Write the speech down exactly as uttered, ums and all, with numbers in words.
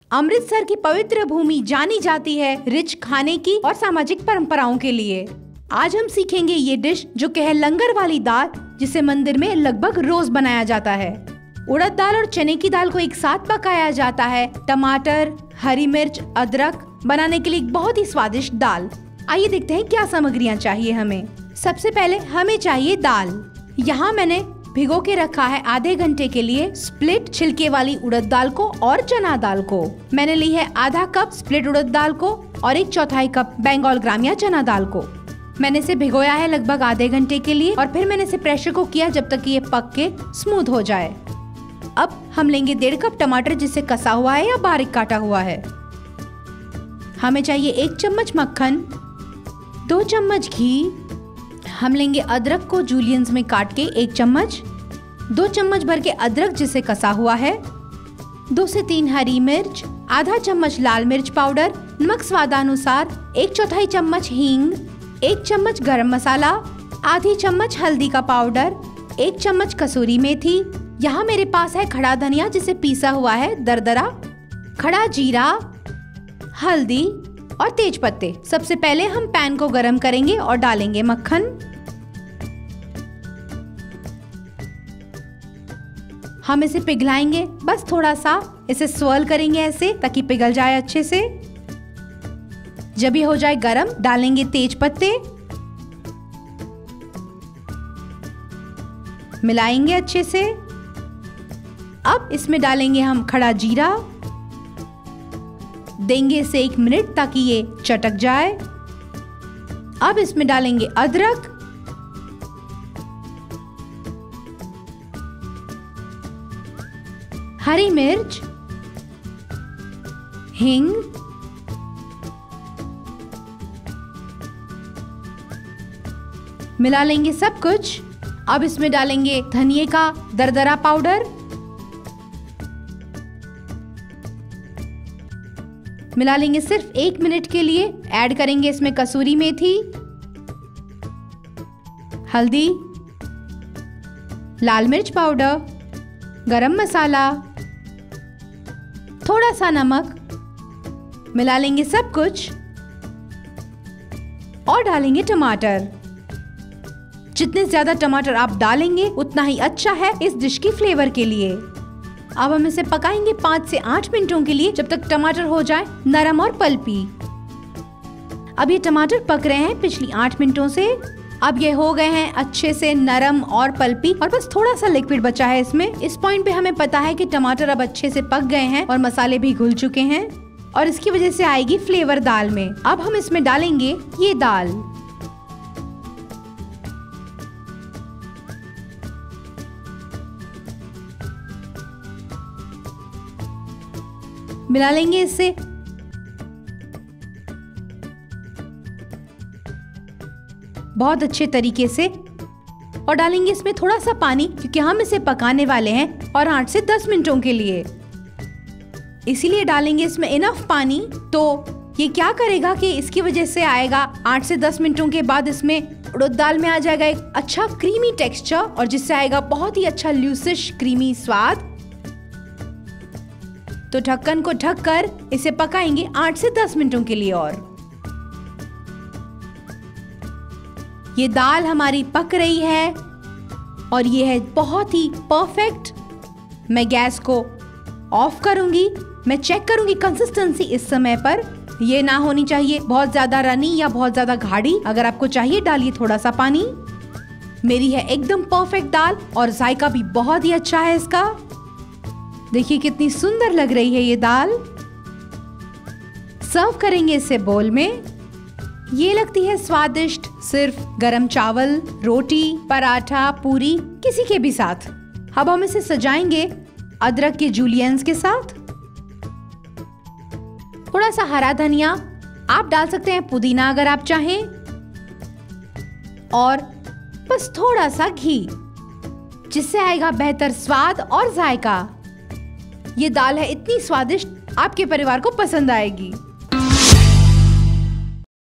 अमृतसर की पवित्र भूमि जानी जाती है रिच खाने की और सामाजिक परंपराओं के लिए। आज हम सीखेंगे ये डिश जो कि है लंगर वाली दाल, जिसे मंदिर में लगभग रोज बनाया जाता है। उड़द दाल और चने की दाल को एक साथ पकाया जाता है। टमाटर, हरी मिर्च, अदरक बनाने के लिए एक बहुत ही स्वादिष्ट दाल। आइए देखते हैं क्या सामग्रियाँ चाहिए हमें। सबसे पहले हमें चाहिए दाल। यहाँ मैंने भिगो के रखा है आधे घंटे के लिए स्प्लिट छिलके वाली उड़द दाल को और चना दाल को। मैंने ली है आधा कप स्प्लिट उड़द दाल को और एक चौथाई कप बंगाल ग्राम या चना दाल को। मैंने इसे भिगोया है लगभग आधे घंटे के लिए और फिर मैंने इसे प्रेशर कुक किया जब तक ये पक के स्मूथ हो जाए। अब हम लेंगे डेढ़ कप टमाटर, जिसे कसा हुआ है या बारीक काटा हुआ है। हमें चाहिए एक चम्मच मक्खन, दो चम्मच घी। हम लेंगे अदरक को जूलियंस में काट के एक चम्मच, दो चम्मच भर के अदरक जिसे कसा हुआ है, दो से तीन हरी मिर्च, आधा चम्मच लाल मिर्च पाउडर, नमक स्वादानुसार, एक चौथाई चम्मच हींग, एक चम्मच गरम मसाला, आधी चम्मच हल्दी का पाउडर, एक चम्मच कसूरी मेथी। यहाँ मेरे पास है खड़ा धनिया जिसे पीसा हुआ है दरदरा, खड़ा जीरा, हल्दी और तेज पत्ते। सबसे पहले हम पैन को गरम करेंगे और डालेंगे मक्खन। हम इसे पिघलाएंगे, बस थोड़ा सा इसे स्वर्ल करेंगे ऐसे ताकि पिघल जाए अच्छे से। जब ये हो जाए गरम, डालेंगे तेज पत्ते, मिलाएंगे अच्छे से। अब इसमें डालेंगे हम खड़ा जीरा, देंगे इसे एक मिनट ताकि ये चटक जाए। अब इसमें डालेंगे अदरक, हरी मिर्च, हींग, मिला लेंगे सब कुछ। अब इसमें डालेंगे धनिये का दरदरा पाउडर, मिला लेंगे सिर्फ एक मिनट के लिए। ऐड करेंगे इसमें कसूरी मेथी, हल्दी, लाल मिर्च पाउडर, गरम मसाला, थोड़ा सा नमक। मिला लेंगे सब कुछ और डालेंगे टमाटर। जितने ज्यादा टमाटर आप डालेंगे उतना ही अच्छा है इस डिश की फ्लेवर के लिए। अब हम इसे पकाएंगे पाँच से आठ मिनटों के लिए, जब तक टमाटर हो जाए नरम और पल्पी। अब ये टमाटर पक रहे हैं पिछली आठ मिनटों से। अब ये हो गए हैं अच्छे से नरम और पल्पी और बस थोड़ा सा लिक्विड बचा है इसमें। इस पॉइंट पे हमें पता है कि टमाटर अब अच्छे से पक गए हैं और मसाले भी घुल चुके हैं और इसकी वजह से आएगी फ्लेवर दाल में। अब हम इसमें डालेंगे ये दाल। मिला लेंगे इससे। बहुत अच्छे तरीके से और डालेंगे इसमें थोड़ा सा पानी, क्योंकि हम इसे पकाने वाले हैं और आठ से दस मिनटों के लिए, इसीलिए डालेंगे इसमें इनफ पानी। तो ये क्या करेगा कि इसकी वजह से आएगा आठ से दस मिनटों के बाद इसमें उड़द दाल में आ जाएगा एक अच्छा क्रीमी टेक्सचर और जिससे आएगा बहुत ही अच्छा ल्यूसिश क्रीमी स्वाद। तो ढक्कन को ढककर इसे पकाएंगे आठ से दस मिनटों के लिए और ये दाल हमारी पक रही है और ये है बहुत ही परफेक्ट। मैं गैस को ऑफ करूंगी। मैं चेक करूंगी कंसिस्टेंसी इस समय पर। ये ना होनी चाहिए बहुत ज्यादा रनी या बहुत ज्यादा गाढ़ी। अगर आपको चाहिए डालिए थोड़ा सा पानी। मेरी है एकदम परफेक्ट दाल और जायका भी बहुत ही अच्छा है इसका। देखिए कितनी सुंदर लग रही है ये दाल। सर्व करेंगे इसे बोल में। ये लगती है स्वादिष्ट सिर्फ गरम चावल, रोटी, पराठा, पूरी किसी के भी साथ। अब हम इसे सजाएंगे अदरक के जूलियंस के साथ। थोड़ा सा हरा धनिया आप डाल सकते हैं, पुदीना अगर आप चाहें, और बस थोड़ा सा घी, जिससे आएगा बेहतर स्वाद और जायका। ये दाल है इतनी स्वादिष्ट, आपके परिवार को पसंद आएगी।